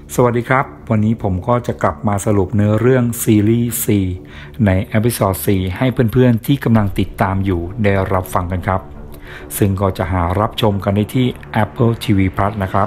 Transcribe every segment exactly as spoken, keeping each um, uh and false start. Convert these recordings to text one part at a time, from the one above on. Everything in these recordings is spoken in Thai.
สวัสดีครับวันนี้ผมก็จะกลับมาสรุปเนื้อเรื่องซีรีส์ สี่ ในเอพิโซด สี่ ให้เพื่อนๆที่กำลังติดตามอยู่ได้รับฟังกันครับซึ่งก็จะหารับชมกันได้ที่ Apple ที วี Plus นะครับ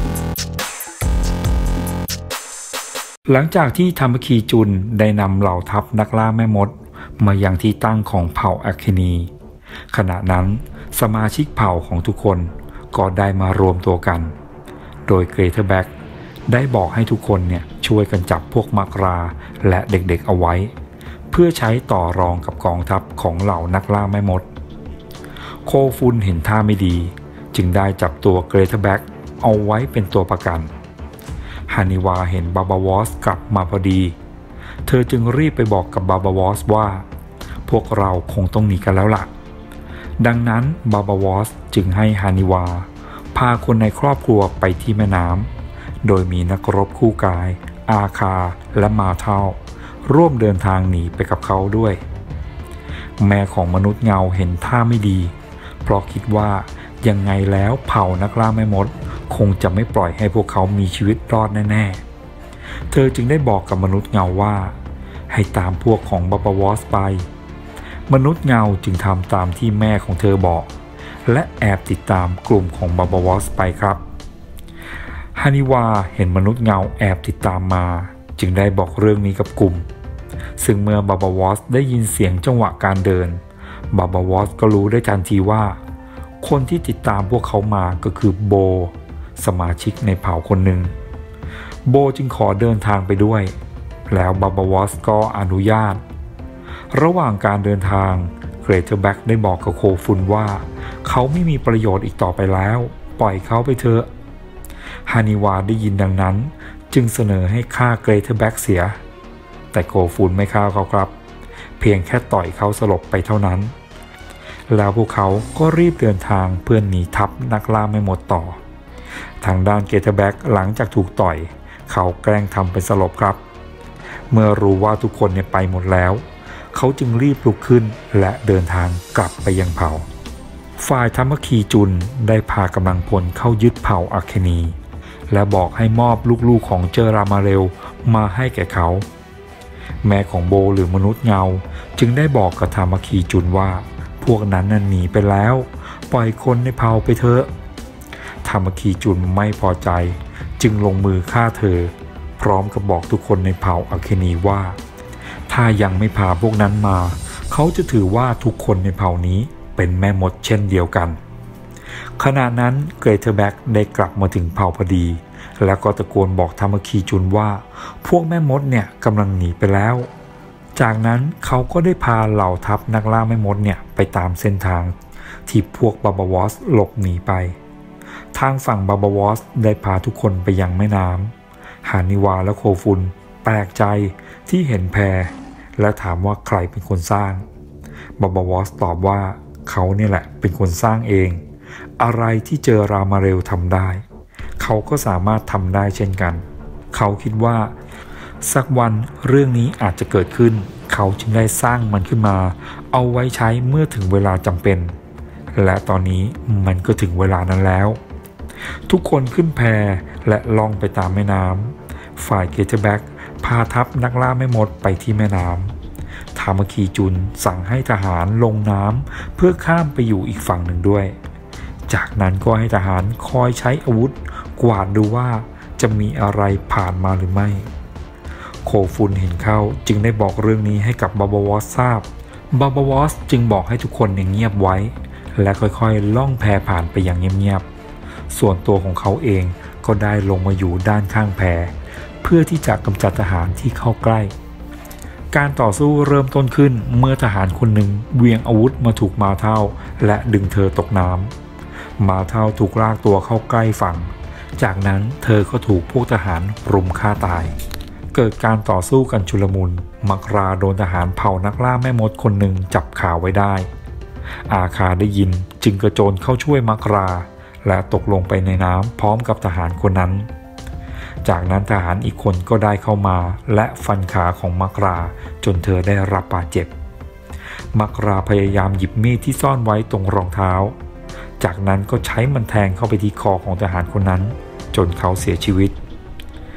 หลังจากที่ทามาคีจุนได้นำเหล่าทัพนักล่าแม่มดมายังที่ตั้งของเผ่าอะเคนีขณะนั้นสมาชิกเผ่าของทุกคนก็ได้มารวมตัวกันโดยเกรเทอร์แบ็กได้บอกให้ทุกคนเนี่ยช่วยกันจับพวกมักราและเด็กๆเอาไว้เพื่อใช้ต่อรองกับกองทัพของเหล่านักล่าแม่มดโคฟุนเห็นท่าไม่ดีจึงได้จับตัวเกรเทอร์แบ็กเอาไว้เป็นตัวประกันฮานิวาเห็นบาบาวอสกลับมาพอดีเธอจึงรีบไปบอกกับบาบาวอสว่าพวกเราคงต้องหนีกันแล้วล่ะดังนั้นบาบาวอสจึงให้ฮานิวาพาคนในครอบครัวไปที่แม่น้ำโดยมีนักรบคู่กายอาคาและมาเท่าร่วมเดินทางหนีไปกับเขาด้วยแม่ของมนุษย์เงาเห็นท่าไม่ดีเพราะคิดว่ายังไงแล้วเผ่านักล่าแม่มดคงจะไม่ปล่อยให้พวกเขามีชีวิตรอดแน่ๆเธอจึงได้บอกกับมนุษย์เงาว่าให้ตามพวกของบาบาวอสไปมนุษย์เงาจึงทำตามที่แม่ของเธอบอกและแอบติดตามกลุ่มของบาบาวอสไปครับฮานิวาเห็นมนุษย์เงาแอบติดตามมาจึงได้บอกเรื่องนี้กับกลุ่มซึ่งเมื่อบาบาวอสได้ยินเสียงจังหวะการเดินบาบาวอสก็รู้ได้ทันทีว่าคนที่ติดตามพวกเขามาก็คือโบสมาชิกในเผ่าคนหนึ่งโบจึงขอเดินทางไปด้วยแล้วบาบาวอสก็อนุญาตระหว่างการเดินทางเกรเทอร์แบ็กได้บอกกับโคฟุนว่าเขาไม่มีประโยชน์อีกต่อไปแล้วปล่อยเขาไปเถอะฮานิวาได้ยินดังนั้นจึงเสนอให้ฆ่าเกรเทอร์แบ็กเสียแต่โคฟุนไม่ฆ่าเขาครับเพียงแค่ต่อยเขาสลบไปเท่านั้นแล้วพวกเขาก็รีบเดินทางเพื่อหนีทัพนักล่าไม่หมดต่อทางด้านเกรเทอร์แบ็กหลังจากถูกต่อยเขาแกล้งทำเป็นสลบครับเมื่อรู้ว่าทุกคนเนี่ยไปหมดแล้วเขาจึงรีบลุกขึ้นและเดินทางกลับไปยังเผ่าฝ่ายทามาคีจุนได้พากำลังพลเข้ายึดเผ่าอะเคนีและบอกให้มอบลูกๆของเจอรามาเรลมาให้แก่เขาแม่ของโบหรือมนุษย์เงาจึงได้บอกกับทามาคีจุนว่าพวกนั้นน่ะหนีไปแล้วปล่อยคนในเผ่าไปเถอะทามาคีจุนไม่พอใจจึงลงมือฆ่าเธอพร้อมกับบอกทุกคนในเผ่าอะเคนีว่าถ้ายังไม่พาพวกนั้นมาเขาจะถือว่าทุกคนในเผ่านี้เป็นแม่มดเช่นเดียวกันขณะนั้นเกรเทอร์แบ็กได้กลับมาถึงเผ่าพอดีแล้วก็ตะโกนบอกทามาคีจุนว่าพวกแม่มดเนี่ยกำลังหนีไปแล้วจากนั้นเขาก็ได้พาเหล่าทัพนักล่าแม่มดเนี่ยไปตามเส้นทางที่พวกบาบาวอสหลบหนีไปทางฝั่งบาบาวอสได้พาทุกคนไปยังแม่น้ำฮานิวาและโคฟุนแปลกใจที่เห็นแพและถามว่าใครเป็นคนสร้างบาบาวอสตอบว่าเขาเนี่ยแหละเป็นคนสร้างเองอะไรที่เจอรามาเรลทำได้เขาก็สามารถทำได้เช่นกันเขาคิดว่าสักวันเรื่องนี้อาจจะเกิดขึ้นเขาจึงได้สร้างมันขึ้นมาเอาไว้ใช้เมื่อถึงเวลาจำเป็นและตอนนี้มันก็ถึงเวลานั้นแล้วทุกคนขึ้นแพและล่องไปตามแม่น้ำฝ่ายเกเทอร์แบ็กพาทัพนักล่าแม่มดไปที่แม่น้ำทามาคีจุนสั่งให้ทหารลงน้ำเพื่อข้ามไปอยู่อีกฝั่งหนึ่งด้วยจากนั้นก็ให้ทหารคอยใช้อาวุธกวาดดูว่าจะมีอะไรผ่านมาหรือไม่โคฟุนเห็นเข้าจึงได้บอกเรื่องนี้ให้กับบาบาวอสทราบบาบาวอสจึงบอกให้ทุกคนเงียบไว้และค่อยๆล่องแพผ่านไปอย่างเงียบๆส่วนตัวของเขาเองก็ได้ลงมาอยู่ด้านข้างแพเพื่อที่จะกำจัดทหารที่เข้าใกล้การต่อสู้เริ่มต้นขึ้นเมื่อทหารคนหนึ่งเวียงอาวุธมาถูกมาเท่าและดึงเธอตกน้ำมาเท่าถูกลากตัวเข้าใกล้ฝั่งจากนั้นเธอก็ถูกพวกทหารรุมฆ่าตายเกิดการต่อสู้กันชุลมุนมักราโดนทหารเผ่านักล่าแม่มดคนหนึ่งจับขาไว้ได้อาคาได้ยินจึงกระโจนเข้าช่วยมักราและตกลงไปในน้ำพร้อมกับทหารคนนั้นจากนั้นทหารอีกคนก็ได้เข้ามาและฟันขาของมักราจนเธอได้รับบาดเจ็บมักราพยายามหยิบมีดที่ซ่อนไว้ตรงรองเท้าจากนั้นก็ใช้มันแทงเข้าไปที่คอของทหารคนนั้นจนเขาเสียชีวิต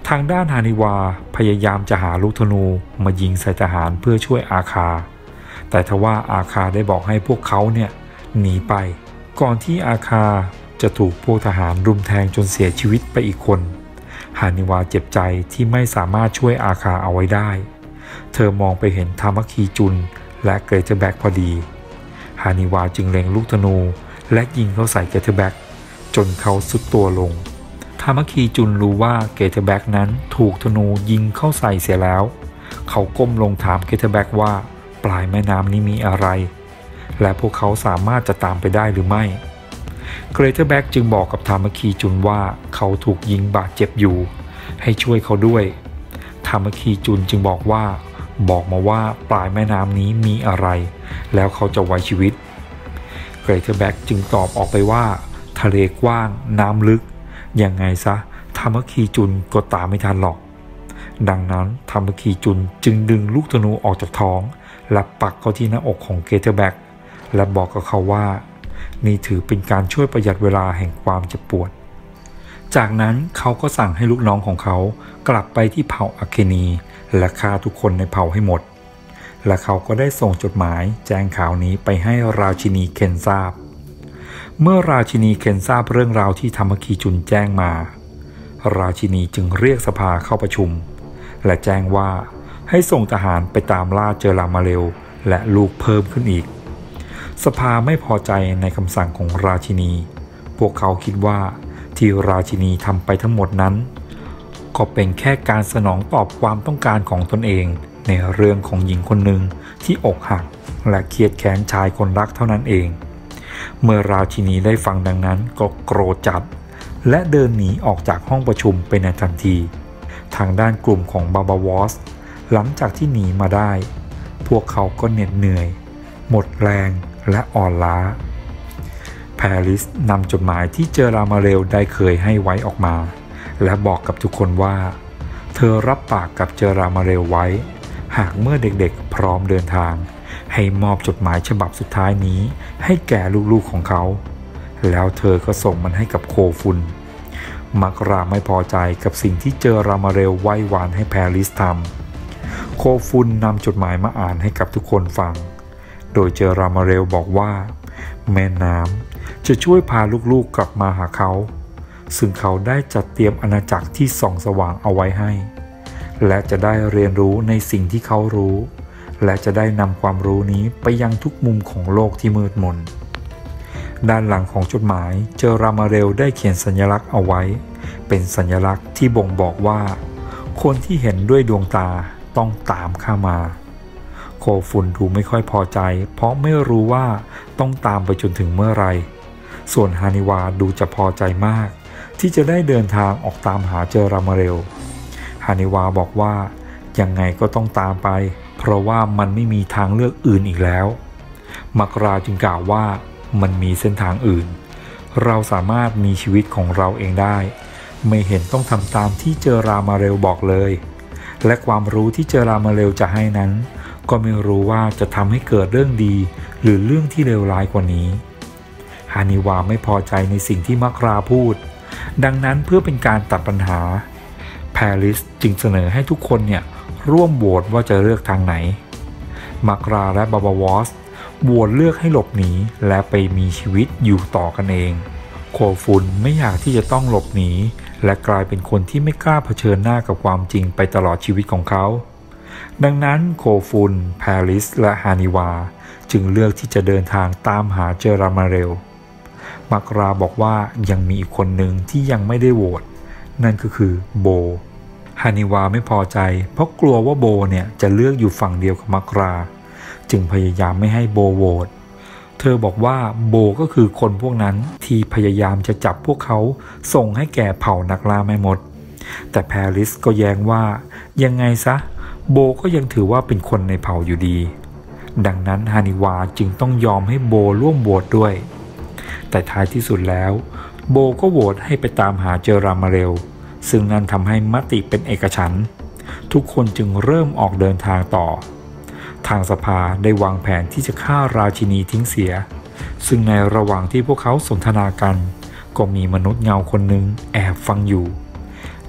ทางด้านฮานิวาพยายามจะหาลูกธนูมายิงใส่ทหารเพื่อช่วยอาคาแต่ทว่าอาคาได้บอกให้พวกเขาเนี่ยหนีไปก่อนที่อาคาจะถูกพวกทหารรุมแทงจนเสียชีวิตไปอีกคนฮานิวาเจ็บใจที่ไม่สามารถช่วยอาคาเอาไว้ได้เธอมองไปเห็นทามะคีจุนและเกรเทแบ็กพอดีฮานิวาจึงเล็งลูกธนูและยิงเข้าใส่เกรเทแบ็กจนเขาสุดตัวลงทามะคีจุนรู้ว่าเกรเทแบ็กนั้นถูกธนูยิงเข้าใส่เสียแล้วเขาก้มลงถามเกรเทแบ็กว่าปลายแม่น้ำนี้มีอะไรและพวกเขาสามารถจะตามไปได้หรือไม่เกรเทแบ็กจึงบอกกับทามะคีจุนว่าเขาถูกยิงบาดเจ็บอยู่ให้ช่วยเขาด้วยทามะคีจุนจึงบอกว่าบอกมาว่าปลายแม่น้ำนี้มีอะไรแล้วเขาจะไว้ชีวิตเกรเทแบ็กจึงตอบออกไปว่าทะเลกว้างน้ำลึกยังไงซะทามะคีจุนก็ตามไม่ทันหรอกดังนั้นทามะคีจุนจึงดึงลูกธนูออกจากท้องและปักเข้าที่หน้าอกของเกรเทแบ็กและบอกกับเขาว่านี่ถือเป็นการช่วยประหยัดเวลาแห่งความเจ็บปวดจากนั้นเขาก็สั่งให้ลูกน้องของเขากลับไปที่เผ่าอาเคนีและฆ่าทุกคนในเผ่าให้หมดและเขาก็ได้ส่งจดหมายแจ้งข่าวนี้ไปให้ราชินีเคนทราบเมื่อราชินีเคนทราบเรื่องราวที่ทามะคีจุนแจ้งมาราชินีจึงเรียกสภาเข้าประชุมและแจ้งว่าให้ส่งทหารไปตามล่าเจอรามาเรลและลูกเพิ่มขึ้นอีกสภาไม่พอใจในคำสั่งของราชินีพวกเขาคิดว่าที่ราชินีทำไปทั้งหมดนั้นก็เป็นแค่การสนองตอบความต้องการของตนเองในเรื่องของหญิงคนหนึ่งที่อกหักและเครียดแค้นชายคนรักเท่านั้นเองเมื่อราชินีได้ฟังดังนั้นก็โกรธจัดและเดินหนีออกจากห้องประชุมไปในทันทีทางด้านกลุ่มของบาบาวอสหลังจากที่หนีมาได้พวกเขาก็เหน็ดเหนื่อยหมดแรงและอ่อนล้าแพริสนำจดหมายที่เจอรามาเรลได้เคยให้ไว้ออกมาและบอกกับทุกคนว่าเธอรับปากกับเจอรามาเรลไว้หากเมื่อเด็กๆพร้อมเดินทางให้มอบจดหมายฉบับสุดท้ายนี้ให้แก่ลูกๆของเขาแล้วเธอก็ส่งมันให้กับโคฟุนมักราไม่พอใจกับสิ่งที่เจอรามาเรลไหว้วานให้แพริสทำโคฟุนนำจดหมายมาอ่านให้กับทุกคนฟังโดยเจอรามาเรลบอกว่าแม่น้ำจะช่วยพาลูกๆกลับมาหาเขาซึ่งเขาได้จัดเตรียมอาณาจักรที่ส่องสว่างเอาไว้ให้และจะได้เรียนรู้ในสิ่งที่เขารู้และจะได้นำความรู้นี้ไปยังทุกมุมของโลกที่มืดมนด้านหลังของจดหมายเจอรามาเรลได้เขียนสัญลักษณ์เอาไว้เป็นสัญลักษณ์ที่บ่งบอกว่าคนที่เห็นด้วยดวงตาต้องตามข้ามาโคฟุนดูไม่ค่อยพอใจเพราะไม่รู้ว่าต้องตามไปจนถึงเมื่อไรส่วนฮานิวาดูจะพอใจมากที่จะได้เดินทางออกตามหาเจอรามาเรลฮานิวาบอกว่ายังไงก็ต้องตามไปเพราะว่ามันไม่มีทางเลือกอื่นอีกแล้วมักราจึงกล่าวว่ามันมีเส้นทางอื่นเราสามารถมีชีวิตของเราเองได้ไม่เห็นต้องทำตามที่เจอรามาเรลบอกเลยและความรู้ที่เจอรามาเรลจะให้นั้นก็ไม่รู้ว่าจะทำให้เกิดเรื่องดีหรือเรื่องที่เลวร้ายกว่านี้ฮานิวาไม่พอใจในสิ่งที่มักราพูดดังนั้นเพื่อเป็นการตัดปัญหาแพริสจึงเสนอให้ทุกคนเนี่ยร่วมโหวตว่าจะเลือกทางไหนมักราและบาบาวอสโหวตเลือกให้หลบหนีและไปมีชีวิตอยู่ต่อกันเองโคฟุนไม่อยากที่จะต้องหลบหนีและกลายเป็นคนที่ไม่กล้าเผชิญหน้ากับความจริงไปตลอดชีวิตของเขาดังนั้นโคฟุนแพริสและฮานิวาจึงเลือกที่จะเดินทางตามหาเจอรามาเรลมักราบอกว่ายังมีอีกคนหนึ่งที่ยังไม่ได้โหวตนั่นก็คือโบฮานิวาไม่พอใจเพราะกลัวว่าโบเนี่ยจะเลือกอยู่ฝั่งเดียวกับมักราจึงพยายามไม่ให้โบโหวตเธอบอกว่าโบก็คือคนพวกนั้นที่พยายามจะจับพวกเขาส่งให้แก่เผ่านักล่าแม่มดแต่แพริสก็แย้งว่ายังไงซะโบก็ยังถือว่าเป็นคนในเผ่าอยู่ดีดังนั้นฮานิวาจึงต้องยอมให้โบร่วมโหวตด้วยแต่ท้ายที่สุดแล้วโบก็โหวตให้ไปตามหาเจอรามาเรลซึ่งนั่นทำให้มติเป็นเอกฉันท์ทุกคนจึงเริ่มออกเดินทางต่อทางสภาได้วางแผนที่จะฆ่าราชินีทิ้งเสียซึ่งในระหว่างที่พวกเขาสนทนากันก็มีมนุษย์เงาคนหนึ่งแอบฟังอยู่จึง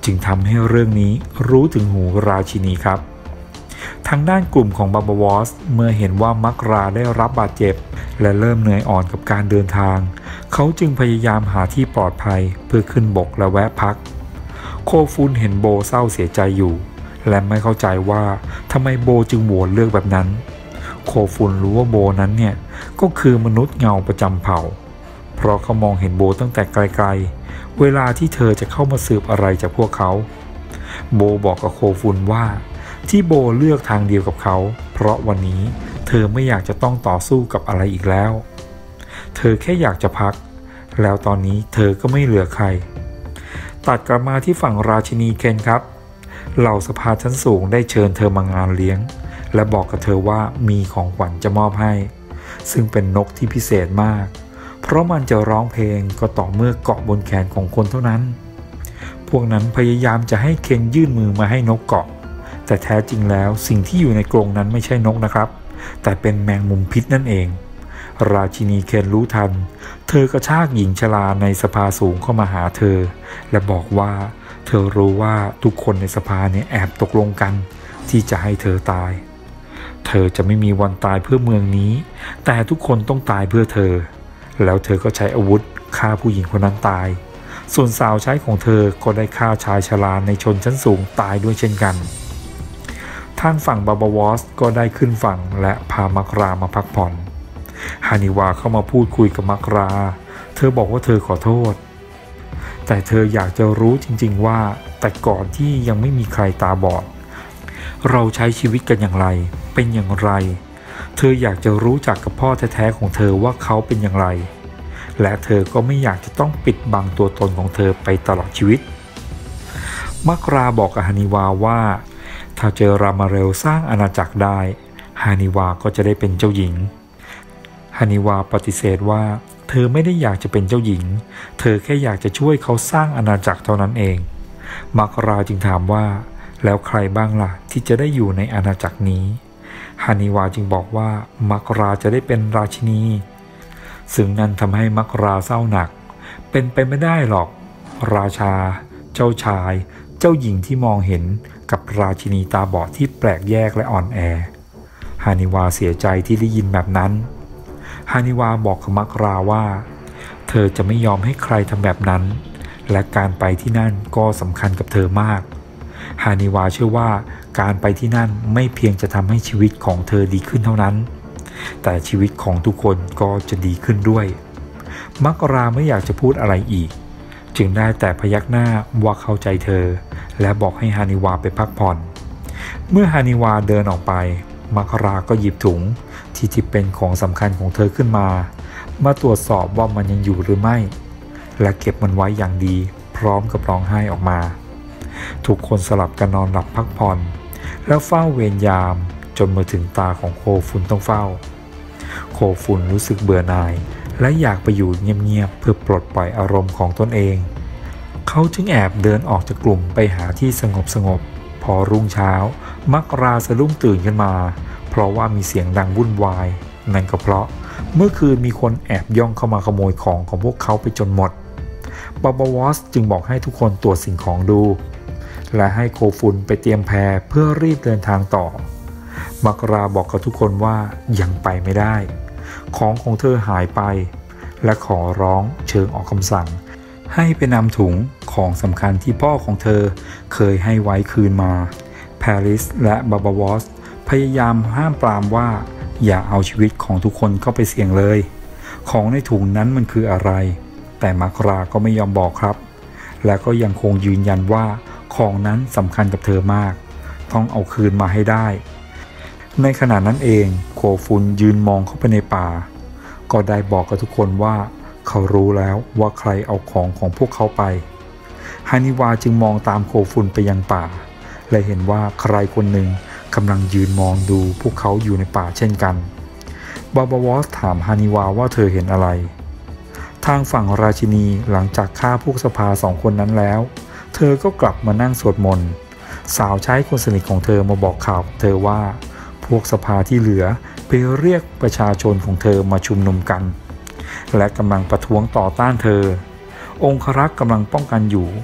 จึงทำให้เรื่องนี้รู้ถึงหูราชินีครับทางด้านกลุ่มของบาบาวอสเมื่อเห็นว่ามักราได้รับบาดเจ็บและเริ่มเหนื่อยอ่อนกับการเดินทางเขาจึงพยายามหาที่ปลอดภัยเพื่อขึ้นบกและแวะพักโคฟุนเห็นโบเศร้าเสียใจอยู่และไม่เข้าใจว่าทำไมโบจึงโหวตเลือกแบบนั้นโคฟุนรู้ว่าโบนั้นเนี่ยก็คือมนุษย์เงาประจำเผ่าเพราะเขามองเห็นโบตั้งแต่ไกลๆเวลาที่เธอจะเข้ามาสืบอะไรจากพวกเขาโบบอกกับโคฟุนว่าที่โบเลือกทางเดียวกับเขาเพราะวันนี้เธอไม่อยากจะต้องต่อสู้กับอะไรอีกแล้วเธอแค่อยากจะพักแล้วตอนนี้เธอก็ไม่เหลือใครตัดกลับมาที่ฝั่งราชินีเคนครับเหล่าสภาชั้นสูงได้เชิญเธอมางานเลี้ยงและบอกกับเธอว่ามีของขวัญจะมอบให้ซึ่งเป็นนกที่พิเศษมากเพราะมันจะร้องเพลงก็ต่อเมื่อเกาะบนแขนของคนเท่านั้นพวกนั้นพยายามจะให้เคนยื่นมือมาให้นกเกาะแต่แท้จริงแล้วสิ่งที่อยู่ในกรงนั้นไม่ใช่นกนะครับแต่เป็นแมงมุมพิษนั่นเองราชินีเคนรู้ทันเธอกระชากหญิงชราในสภาสูงเข้ามาหาเธอและบอกว่าเธอรู้ว่าทุกคนในสภาเนี่ยแอบตกลงกันที่จะให้เธอตายเธอจะไม่มีวันตายเพื่อเมืองนี้แต่ทุกคนต้องตายเพื่อเธอแล้วเธอก็ใช้อาวุธฆ่าผู้หญิงคนนั้นตายส่วนสาวใช้ของเธอก็ได้ฆ่าชายชราในชนชั้นสูงตายด้วยเช่นกันทางฝั่งบาบาวอสก็ได้ขึ้นฝั่งและพามักรามาพักผ่อนฮานิวาเข้ามาพูดคุยกับมักราเธอบอกว่าเธอขอโทษแต่เธออยากจะรู้จริงๆว่าแต่ก่อนที่ยังไม่มีใครตาบอดเราใช้ชีวิตกันอย่างไรเป็นอย่างไรเธออยากจะรู้จักกับพ่อแท้ๆของเธอว่าเขาเป็นอย่างไรและเธอก็ไม่อยากจะต้องปิดบังตัวตนของเธอไปตลอดชีวิตมักราบอกกับฮานิวาว่าถ้าเจอรามาเรลสร้างอาณาจักรได้ฮานิวาก็จะได้เป็นเจ้าหญิงฮานิวาปฏิเสธว่าเธอไม่ได้อยากจะเป็นเจ้าหญิงเธอแค่อยากจะช่วยเขาสร้างอาณาจักรเท่านั้นเองมักราจึงถามว่าแล้วใครบ้างล่ะที่จะได้อยู่ในอาณาจักรนี้ฮานิวาจึงบอกว่ามักราจะได้เป็นราชินีซึ่งนั่นทำให้มักราเศร้าหนักเป็นไปไม่ได้หรอกราชาเจ้าชายเจ้าหญิงที่มองเห็นกับราชินีตาบอดที่แปลกแยกและอ่อนแอฮานิวาเสียใจที่ได้ยินแบบนั้นฮานิวาบอกกับมักราว่าเธอจะไม่ยอมให้ใครทำแบบนั้นและการไปที่นั่นก็สำคัญกับเธอมากฮานิวาเชื่อว่าการไปที่นั่นไม่เพียงจะทำให้ชีวิตของเธอดีขึ้นเท่านั้นแต่ชีวิตของทุกคนก็จะดีขึ้นด้วยมักราไม่อยากจะพูดอะไรอีกจึงได้แต่พยักหน้าว่าเข้าใจเธอและบอกให้ฮานิวาไปพักผ่อนเมื่อฮานิวาเดินออกไปมักราก็หยิบถุงที่ที่เป็นของสำคัญของเธอขึ้นมามาตรวจสอบว่ามันยังอยู่หรือไม่และเก็บมันไว้อย่างดีพร้อมกับร้องไห้ออกมาทุกคนสลับกันนอนหลับพักผ่อนแล้วเฝ้าเวรยามจนมาถึงตาของโคฟุนต้องเฝ้าโคฟุนรู้สึกเบื่อหน่ายและอยากไปอยู่เงียบๆเพื่อปลดปล่อยอารมณ์ของตนเองเขาจึงแอบเดินออกจากกลุ่มไปหาที่สงบสงบพอรุ่งเช้ามักราสะดุ้งตื่นขึ้นมาเพราะว่ามีเสียงดังวุ่นวายนั่นก็เพราะเมื่อคืนมีคนแอบย่องเข้ามาขโมยของของพวกเขาไปจนหมดบาบาวอสจึงบอกให้ทุกคนตรวจสิ่งของดูและให้โคฟุนไปเตรียมแพเพื่อรีบเดินทางต่อมักราบอกกับทุกคนว่ายังไปไม่ได้ของของเธอหายไปและขอร้องเชิงออกคำสั่งให้ไปนำถุงของสำคัญที่พ่อของเธอเคยให้ไว้คืนมาแพริสและบาบาวอสพยายามห้ามปรามว่าอย่าเอาชีวิตของทุกคนเข้าไปเสี่ยงเลยของในถุงนั้นมันคืออะไรแต่มักราก็ไม่ยอมบอกครับและก็ยังคงยืนยันว่าของนั้นสำคัญกับเธอมากต้องเอาคืนมาให้ได้ในขณะนั้นเองโคฟุนยืนมองเข้าไปในป่าก็ได้บอกกับทุกคนว่าเขารู้แล้วว่าใครเอาของของพวกเขาไปฮานิวาจึงมองตามโคฟุนไปยังป่าและเห็นว่าใครคนหนึ่งกำลังยืนมองดูพวกเขาอยู่ในป่าเช่นกันบาบาวอสถามฮานิวาว่าเธอเห็นอะไรทางฝั่งราชินีหลังจากฆ่าพวกสภาสองคนนั้นแล้วเธอก็กลับมานั่งสวดมนต์สาวใช้คนสนิทของเธอมาบอกข่าวเธอว่าพวกสภาที่เหลือไปเรียกประชาชนของเธอมาชุมนุมกันและกำลังประท้วงต่อต้านเธอองครักษ์กำลังป้องกันอยู่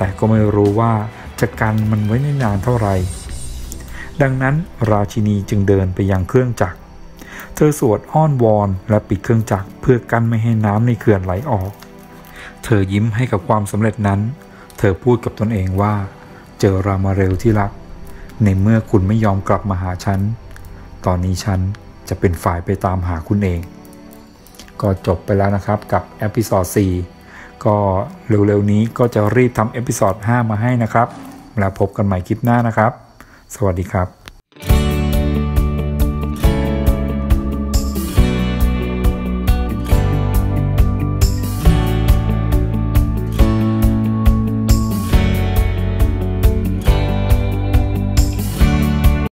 แต่ก็ไม่รู้ว่าจะกันมันไว้นานเท่าไหร่ดังนั้นราชินีจึงเดินไปยังเครื่องจักรเธอสวดอ้อนวอนและปิดเครื่องจักรเพื่อกั้นไม่ให้น้ำในเขื่อนไหลออกเธอยิ้มให้กับความสำเร็จนั้นเธอพูดกับตนเองว่าเจอรามาเรลที่รักในเมื่อคุณไม่ยอมกลับมาหาฉันตอนนี้ฉันจะเป็นฝ่ายไปตามหาคุณเองก็จบไปแล้วนะครับกับเอพิโซดสี่ก็เร็วๆนี้ก็จะรีบทำเอพิโซดห้ามาให้นะครับแล้วพบกันใหม่คลิปหน้านะครับสวัสดีครับ